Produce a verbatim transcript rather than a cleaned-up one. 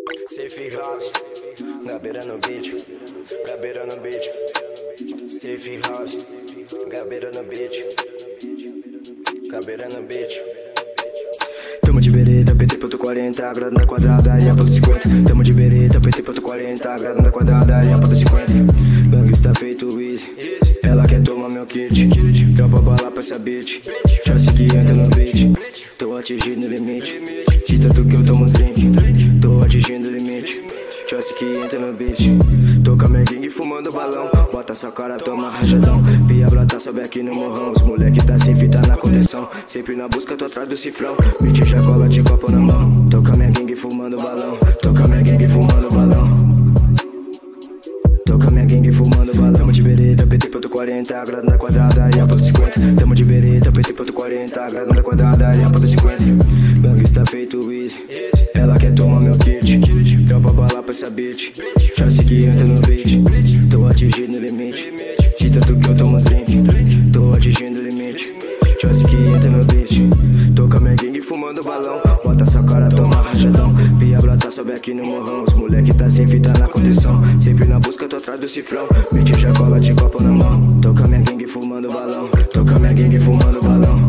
Safe House, Gabeira no beat, Gabeira no beat. Safe House, Gabeira no beat, Gabeira no beat. Tamo de vereda, P T ponto quarenta, grado na quadrada e a ponto cinquenta. Tamo de vereda, P T ponto quarenta, grado na quadrada e a ponto cinquenta. Gangue está feito easy, ela quer tomar meu kit. Dropa bala pra essa bitch, já sei que entra no beat. Tô atingindo o limite, de tanto que eu tomo drink. Tô atingindo o limite, já sei que entra no beat. Tô com a minha gangue fumando balão, bota sua cara, toma rajadão. Pia brota, sobe aqui no morrão, os moleque tá sem fita na contenção. Sempre na busca, tô atrás do cifrão, bitch já cola de copo na mão. Tô com a minha gangue fumando balão, tô com a minha gangue fumando balão. Tô com a minha gangue fumando balão. Tamo de vereda, P T ponto quarenta, grado na quadrada e a ponto cinquenta. Tamo de vereda, P T ponto quarenta, grado na quadrada e a ponto cinquenta. Gangue está feito easy, ela quer tomar meu kit. Dropa bala pra essa bitch, já sei que entra no beat. Tô atingindo o limite, de tanto que eu tomo drink. Tô atingindo o limite, já sei que entra no beat. Tô com a minha gangue fumando balão, bota sua cara, toma rajadão. Pia brota, sobe aqui no morrão, os moleque tá sem fita na contenção. Sempre na busca, tô atrás do cifrão, bitch já cola de copo na mão. Tô com a minha gangue fumando balão, tô com a minha gangue fumando balão.